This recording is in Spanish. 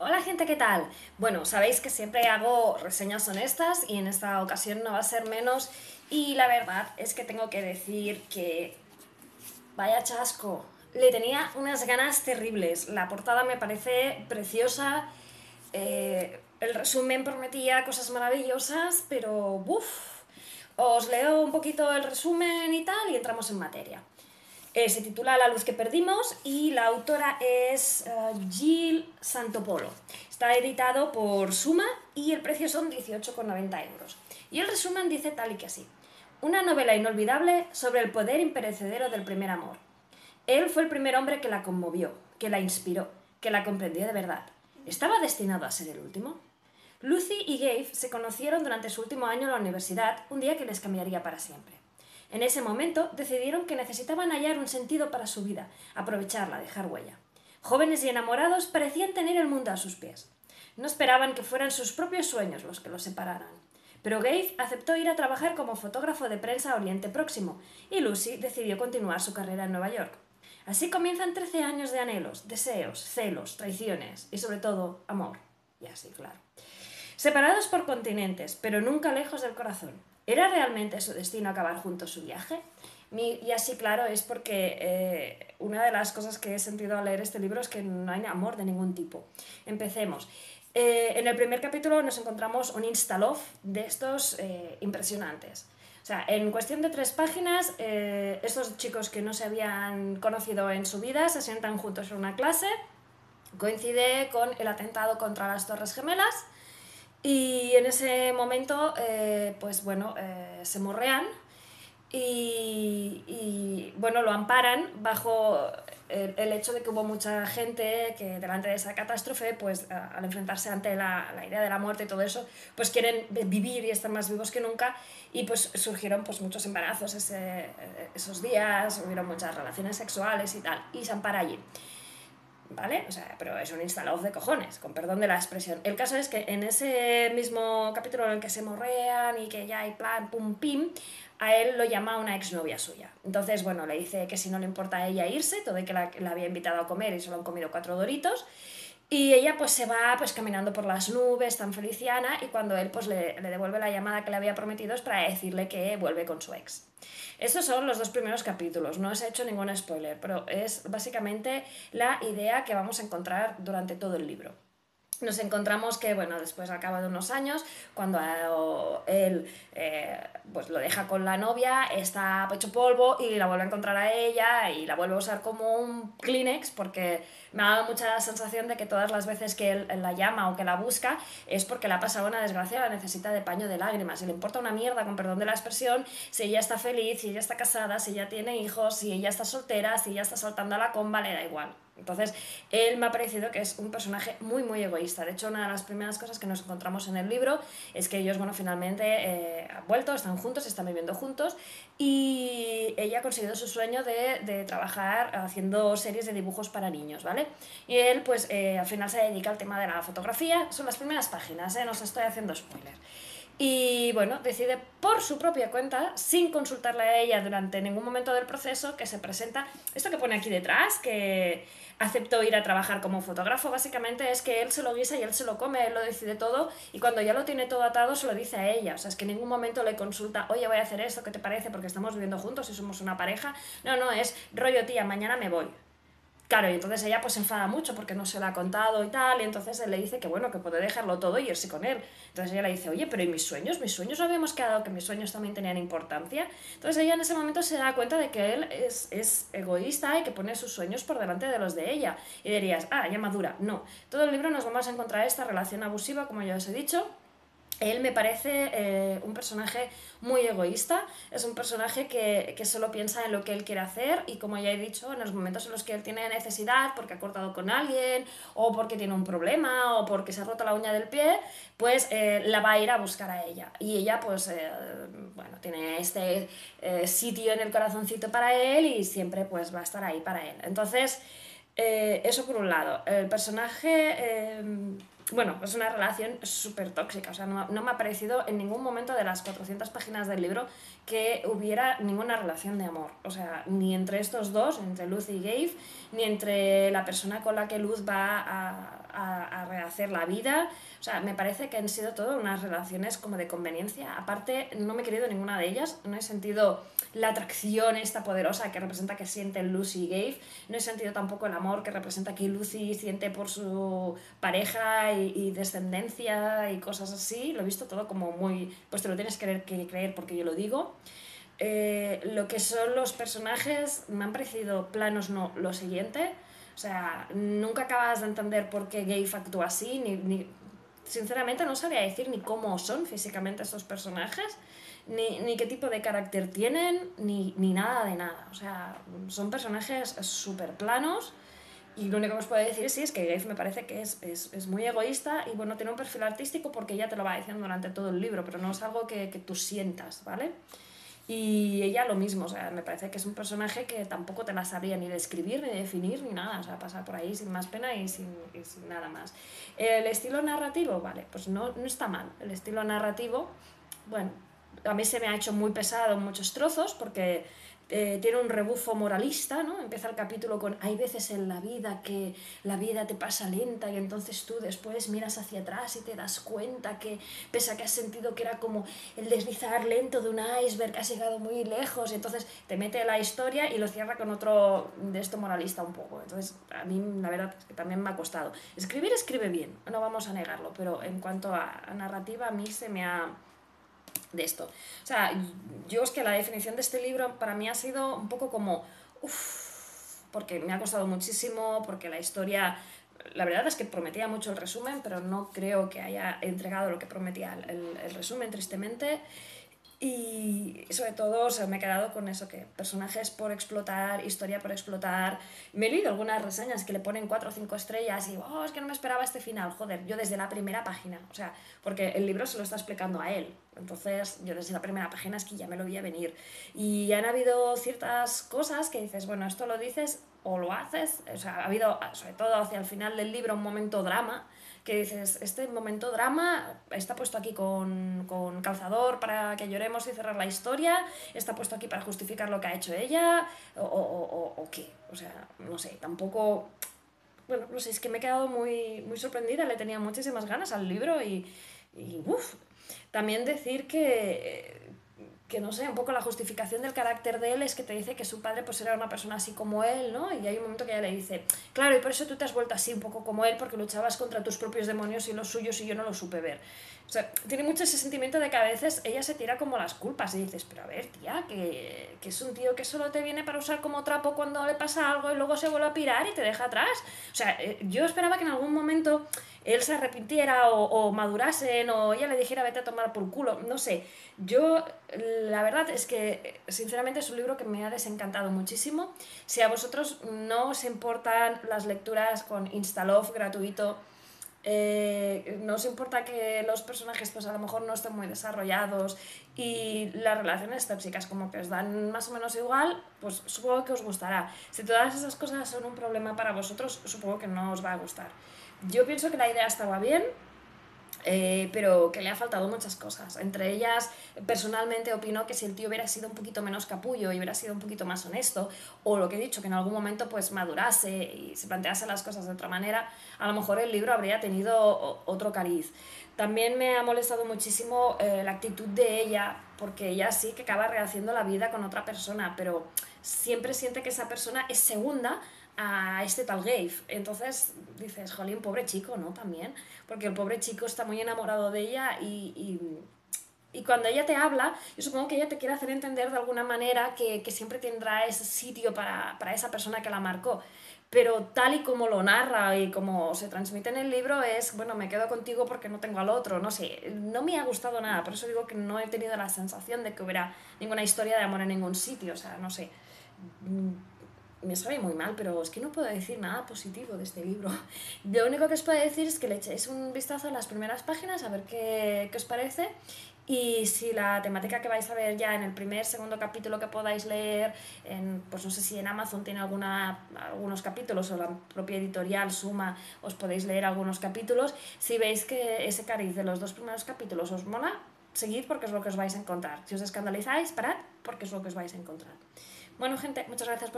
Hola gente, ¿qué tal? Bueno, sabéis que siempre hago reseñas honestas y en esta ocasión no va a ser menos y la verdad es que tengo que decir que vaya chasco, le tenía unas ganas terribles, la portada me parece preciosa, el resumen prometía cosas maravillosas, pero buf, os leo un poquito el resumen y tal y entramos en materia. Se titula La luz que perdimos y la autora es Jill Santopolo. Está editado por Suma y el precio son 18,90 euros. Y el resumen dice tal y que así. Una novela inolvidable sobre el poder imperecedero del primer amor. Él fue el primer hombre que la conmovió, que la inspiró, que la comprendió de verdad. ¿Estaba destinado a ser el último? Lucy y Gabe se conocieron durante su último año en la universidad, un día que les cambiaría para siempre. En ese momento decidieron que necesitaban hallar un sentido para su vida, aprovecharla, dejar huella. Jóvenes y enamorados parecían tener el mundo a sus pies. No esperaban que fueran sus propios sueños los que los separaran. Pero Gabe aceptó ir a trabajar como fotógrafo de prensa a Oriente Próximo y Lucy decidió continuar su carrera en Nueva York. Así comienzan 13 años de anhelos, deseos, celos, traiciones y sobre todo amor. Y así, claro. Separados por continentes, pero nunca lejos del corazón. ¿Era realmente su destino acabar juntos su viaje? Y así, claro, es porque una de las cosas que he sentido al leer este libro es que no hay amor de ningún tipo. Empecemos. En el primer capítulo nos encontramos un insta-love de estos impresionantes. O sea, en cuestión de 3 páginas, estos chicos que no se habían conocido en su vida se sientan juntos en una clase. Coincide con el atentado contra las Torres Gemelas y en ese momento, pues bueno, se morrean bueno, lo amparan bajo el hecho de que hubo mucha gente que delante de esa catástrofe, pues al enfrentarse ante la idea de la muerte y todo eso, pues quieren vivir y están más vivos que nunca y pues surgieron pues muchos embarazos esos días, hubieron muchas relaciones sexuales y tal, y se ampara allí. ¿Vale? O sea, pero es un instalados de cojones, con perdón de la expresión. El caso es que en ese mismo capítulo en el que se morrean y que ya hay plan, pum, pim, a él lo llama una exnovia suya. Entonces, bueno, le dice que si no le importa a ella irse, todo de que la había invitado a comer y solo han comido 4 doritos, y ella pues se va pues caminando por las nubes, tan feliciana, y cuando él pues le devuelve la llamada que le había prometido es para decirle que vuelve con su ex. Estos son los 2 primeros capítulos, no os he hecho ningún spoiler, pero es básicamente la idea que vamos a encontrar durante todo el libro. Nos encontramos que, bueno, después al cabo de unos años, cuando él pues lo deja con la novia, está hecho polvo y la vuelve a encontrar a ella y la vuelve a usar como un Kleenex porque me ha dado mucha sensación de que todas las veces que él la llama o que la busca es porque le ha pasado una desgracia, la necesita de paño de lágrimas y le importa una mierda, con perdón de la expresión, si ella está feliz, si ella está casada, si ella tiene hijos, si ella está soltera, si ella está saltando a la comba, le da igual. Entonces, él me ha parecido que es un personaje muy, muy egoísta. De hecho, una de las primeras cosas que nos encontramos en el libro es que ellos, bueno, finalmente han vuelto, están juntos, están viviendo juntos y ella ha conseguido su sueño de trabajar haciendo series de dibujos para niños, ¿vale? Y él, pues, al final se dedica al tema de la fotografía. Son las primeras páginas, ¿eh? No os estoy haciendo spoiler. Y bueno, decide por su propia cuenta, sin consultarla a ella durante ningún momento del proceso, que se presenta. Esto que pone aquí detrás, que aceptó ir a trabajar como fotógrafo, básicamente es que él se lo guisa y él se lo come, él lo decide todo y cuando ya lo tiene todo atado se lo dice a ella. O sea, es que en ningún momento le consulta, oye, voy a hacer esto, ¿qué te parece? Porque estamos viviendo juntos y somos una pareja. No, no, es rollo, tía, mañana me voy. Claro, y entonces ella pues se enfada mucho porque no se lo ha contado y tal, y entonces él le dice que bueno, que puede dejarlo todo y irse con él. Entonces ella le dice, oye, pero ¿y mis sueños? Mis sueños no habíamos quedado que mis sueños también tenían importancia. Entonces ella en ese momento se da cuenta de que él es egoísta y que pone sus sueños por delante de los de ella. Y dirías, ah, ya madura. No, todo el libro nos vamos a encontrar esta relación abusiva, como ya os he dicho. Él me parece un personaje muy egoísta, es un personaje que solo piensa en lo que él quiere hacer y como ya he dicho, en los momentos en los que él tiene necesidad porque ha cortado con alguien o porque tiene un problema o porque se ha roto la uña del pie, pues la va a ir a buscar a ella. Y ella pues, bueno, tiene este sitio en el corazoncito para él y siempre pues va a estar ahí para él. Entonces, eso por un lado. El personaje, bueno, es una relación súper tóxica. O sea, no me ha parecido en ningún momento de las 400 páginas del libro que hubiera ninguna relación de amor. O sea, ni entre estos dos, entre Luz y Gabe, ni entre la persona con la que Luz va a hacer la vida. O sea, me parece que han sido todo unas relaciones como de conveniencia. Aparte, no me he querido ninguna de ellas, no he sentido la atracción esta poderosa que representa que sienten Lucy y Gabe, no he sentido tampoco el amor que representa que Lucy siente por su pareja y descendencia y cosas así. Lo he visto todo como muy, pues te lo tienes que creer porque yo lo digo. Lo que son los personajes me han parecido planos, no lo siguiente. O sea, nunca acabas de entender por qué Gabe actúa así, sinceramente no sabía decir ni cómo son físicamente estos personajes, ni qué tipo de carácter tienen, ni nada de nada. O sea, son personajes súper planos. Y lo único que os puedo decir sí es que Gabe me parece que es muy egoísta y bueno, tiene un perfil artístico porque ella te lo va diciendo durante todo el libro, pero no es algo que tú sientas, ¿vale? Y ella lo mismo, o sea, me parece que es un personaje que tampoco te la sabría ni describir, ni definir, ni nada, o sea, pasa por ahí sin más pena y sin nada más. El estilo narrativo, vale, pues no está mal. El estilo narrativo, bueno, a mí se me ha hecho muy pesado en muchos trozos porque tiene un rebufo moralista, ¿no? Empieza el capítulo con hay veces en la vida que la vida te pasa lenta y entonces tú después miras hacia atrás y te das cuenta que pese a que has sentido que era como el deslizar lento de un iceberg, has llegado muy lejos y entonces te mete la historia y lo cierra con otro de esto moralista un poco. Entonces a mí la verdad es que también me ha costado. Escribe bien, no vamos a negarlo, pero en cuanto a narrativa a mí se me ha de esto. O sea, yo es que la definición de este libro para mí ha sido un poco como, uff, porque me ha costado muchísimo, porque la historia, la verdad es que prometía mucho el resumen, pero no creo que haya entregado lo que prometía el resumen, tristemente. Y sobre todo, o sea, me he quedado con eso, que personajes por explotar, historia por explotar. Me he leído algunas reseñas que le ponen 4 o 5 estrellas y, oh, es que no me esperaba este final. Joder, yo desde la primera página, o sea, porque el libro se lo está explicando a él. Entonces, yo desde la primera página es que ya me lo vi a venir. Y han habido ciertas cosas que dices, bueno, esto lo dices o lo haces. O sea, ha habido, sobre todo hacia el final del libro, un momento drama que dices, este momento drama está puesto aquí con calzador para que lloremos y cerrar la historia, está puesto aquí para justificar lo que ha hecho ella, o qué, o sea, no sé, tampoco, bueno, no sé, es que me he quedado muy sorprendida, le tenía muchísimas ganas al libro y uff, también decir que no sé, un poco la justificación del carácter de él es que te dice que su padre pues era una persona así como él, ¿no? Y hay un momento que ella le dice, claro, y por eso tú te has vuelto así un poco como él, porque luchabas contra tus propios demonios y los suyos y yo no lo supe ver. O sea, tiene mucho ese sentimiento de que a veces ella se tira como las culpas y dices, pero a ver, tía, que es un tío que solo te viene para usar como trapo cuando le pasa algo y luego se vuelve a pirar y te deja atrás. O sea, yo esperaba que en algún momento él se arrepintiera o madurasen o ella le dijera vete a tomar por culo, no sé. Yo, la verdad es que, sinceramente, es un libro que me ha desencantado muchísimo. Si a vosotros no os importan las lecturas con Instalove gratuito, no os importa que los personajes pues a lo mejor no estén muy desarrollados y las relaciones tóxicas como que os dan más o menos igual, pues supongo que os gustará. Si todas esas cosas son un problema para vosotros, supongo que no os va a gustar. Yo pienso que la idea estaba bien, pero que le ha faltado muchas cosas. Entre ellas, personalmente opino que si el tío hubiera sido un poquito menos capullo y hubiera sido un poquito más honesto, o lo que he dicho, que en algún momento pues madurase y se plantease las cosas de otra manera, a lo mejor el libro habría tenido otro cariz. También me ha molestado muchísimo la actitud de ella, porque ella sí que acaba rehaciendo la vida con otra persona, pero siempre siente que esa persona es segunda a este tal Gabe. Entonces dices, jolín, pobre chico, ¿no? También, porque el pobre chico está muy enamorado de ella y cuando ella te habla, yo supongo que ella te quiere hacer entender de alguna manera que siempre tendrá ese sitio para esa persona que la marcó. Pero tal y como lo narra y como se transmite en el libro es, bueno, me quedo contigo porque no tengo al otro, no sé, no me ha gustado nada, por eso digo que no he tenido la sensación de que hubiera ninguna historia de amor en ningún sitio, o sea, no sé, me sabe muy mal, pero es que no puedo decir nada positivo de este libro. Lo único que os puedo decir es que le echéis un vistazo a las primeras páginas, a ver qué os parece. Y si la temática que vais a ver ya en el segundo capítulo que podáis leer, pues no sé si en Amazon tiene algunos capítulos o la propia editorial Suma, os podéis leer algunos capítulos. Si veis que ese cariz de los 2 primeros capítulos os mola, seguid porque es lo que os vais a encontrar. Si os escandalizáis, parad porque es lo que os vais a encontrar. Bueno, gente, muchas gracias por